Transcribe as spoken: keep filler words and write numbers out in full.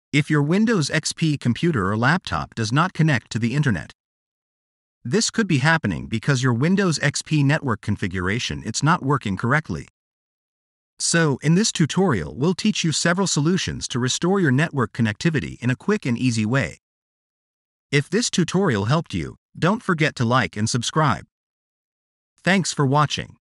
If your Windows X P computer or laptop does not connect to the internet, this could be happening because your Windows X P network configuration is not working correctly. So, in this tutorial, we'll teach you several solutions to restore your network connectivity in a quick and easy way. If this tutorial helped you, don't forget to like and subscribe. Thanks for watching.